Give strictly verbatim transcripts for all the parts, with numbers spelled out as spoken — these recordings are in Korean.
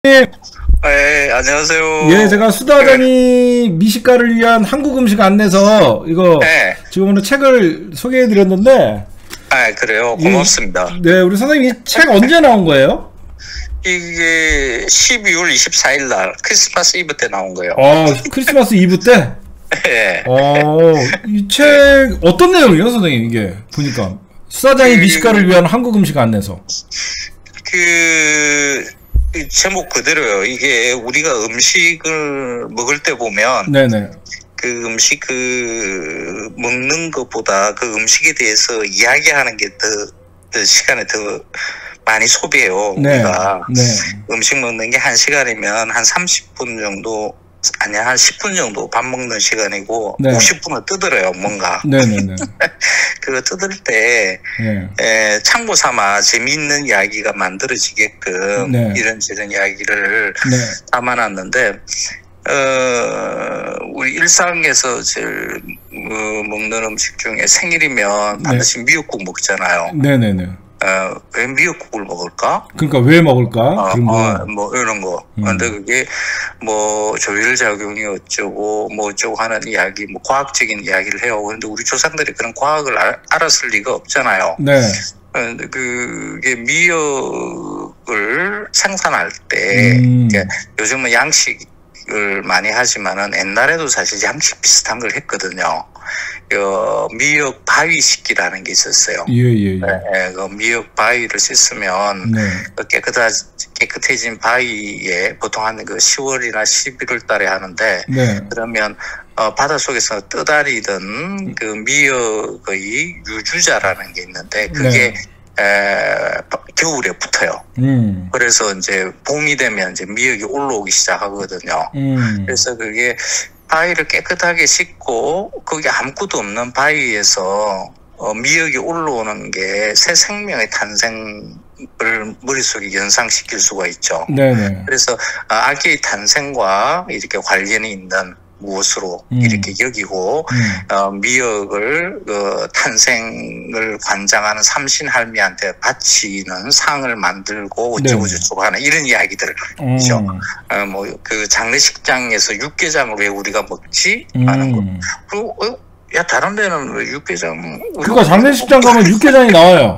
네, 안녕하세요. 예, 제가 수다장이 미식가를 위한 한국 음식 안내서 이거 네. 지금 오늘 책을 소개해 드렸는데. 아, 그래요. 고맙습니다. 이, 네, 우리 선생님 이 책 언제 나온 거예요? 이게 십이월 이십사일 날 크리스마스 이브 때 나온 거예요. 아, 크리스마스 이브 때? 네. 어, 이 책 어떤 내용이에요, 선생님? 이게 보니까 수다장이 그, 미식가를 위한 한국 음식 안내서. 그 제목 그대로요. 이게 우리가 음식을 먹을 때 보면 네네. 그 음식 그 먹는 것보다 그 음식에 대해서 이야기하는 게 더 더 시간에 더 많이 소비해요. 네. 우리가 네. 음식 먹는 게 한 시간이면 한 삼십 분 정도 아니야 한 십 분 정도 밥 먹는 시간이고 네. 오십 분은 뜯으래요 뭔가. 네네네. 그거 뜯을 때 네. 에, 참고 삼아 재미있는 이야기가 만들어지게끔 네. 이런저런 이야기를 네. 담아놨는데 어, 우리 일상에서 제일 어, 먹는 음식 중에 생일이면 반드시 네. 미역국 먹잖아요. 네네네. 어, 왜 미역국을 먹을까? 그러니까 왜 먹을까? 어, 그런 거. 어, 뭐 이런 거. 음. 근데 그게 뭐 조혈작용이 어쩌고 뭐 어쩌고 하는 이야기, 뭐 과학적인 이야기를 해요. 근데 우리 조상들이 그런 과학을 알, 알았을 리가 없잖아요. 네. 근데 그게 미역을 생산할 때 음. 요즘은 양식을 많이 하지만은 옛날에도 사실 양식 비슷한 걸 했거든요. 어, 미역 바위 씻기라는 게 있었어요. 예, 예, 예. 네, 그 미역 바위를 씻으면 네. 그 깨끗하, 깨끗해진 바위에 보통 한 그 시월이나 십일월 달에 하는데 네. 그러면 어, 바닷속에서 떠다니던 그 미역의 유주자라는 게 있는데 그게 네. 에, 겨울에 붙어요. 음. 그래서 이제 봄이 되면 이제 미역이 올라오기 시작하거든요. 음. 그래서 그게 바위를 깨끗하게 씻고 거기 아무것도 없는 바위에서 어, 미역이 올라오는 게 새 생명의 탄생을 머릿속에 연상시킬 수가 있죠. 네네. 그래서 아기의 탄생과 이렇게 관련이 있는 무엇으로 음. 이렇게 여기고 음. 어, 미역을 어, 탄생을 관장하는 삼신할미한테 바치는 상을 만들고 어쩌고 저쩌고 하는 이런 이야기들이죠. 음. 어, 뭐 그 장례식장에서 육개장을 왜 우리가 먹지 음. 하는 거. 그리고 어, 야 다른 데는 왜 육개장? 그러니까 장례식장 가면 육개장이 나와요.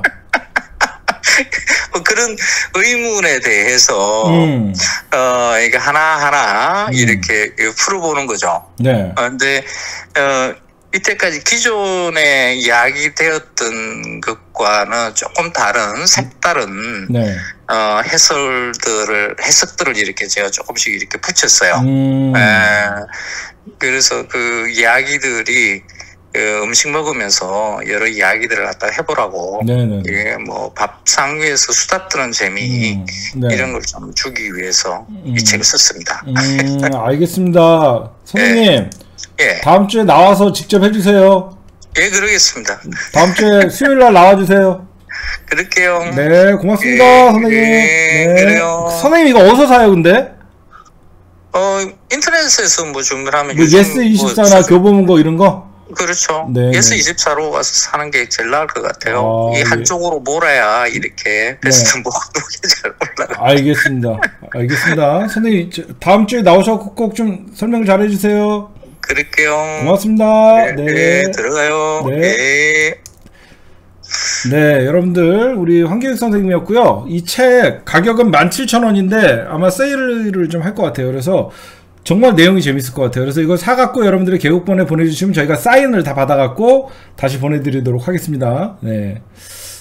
그런 의문에 대해서 음. 어 이게 하나 하나 음. 이렇게 풀어보는 거죠. 네. 그런데 어, 이때까지 기존에 이야기되었던 것과는 조금 다른 색다른 네. 어, 해설들을 해석들을 이렇게 제가 조금씩 이렇게 붙였어요. 음. 에, 그래서 그 이야기들이 그 음식 먹으면서 여러 이야기들을 갖다 해보라고. 네네. 이게 뭐 밥상 위에서 수다 떠는 재미 음. 네. 이런 걸 좀 주기 위해서 음. 이 책을 썼습니다. 음, 알겠습니다. 선생님. 예. 다음 주에 나와서 직접 해주세요. 예, 그러겠습니다. 다음 주에 수요일 날 나와주세요. 그럴게요. 네, 고맙습니다, 예, 선생님. 예, 네. 그래요. 선생님 이거 어디서 사요, 근데? 어, 인터넷에서 뭐 주문하면 뭐 예스 이십사나 뭐, 교보문고 이런 거? 그렇죠. 네, 예스 네. 이십사로 와서 사는 게 제일 나을 것 같아요. 아, 이 예. 한쪽으로 몰아야 이렇게 베스트 목록이 잘 올라가. 알겠습니다. 알겠습니다. 선생님, 저- 다음 주에 나오셔서 꼭 좀 설명 잘 해주세요. 그럴게요. 고맙습니다. 네, 네. 네, 들어가요. 네. 네. 네, 여러분들, 우리 황교익 선생님이었고요. 이 책 가격은 만 칠천 원인데 아마 세일을 좀 할 것 같아요. 그래서 정말 내용이 재밌을 것 같아요. 그래서 이거 사갖고 여러분들이 개국본에 보내주시면 저희가 사인을 다 받아갖고 다시 보내드리도록 하겠습니다. 네.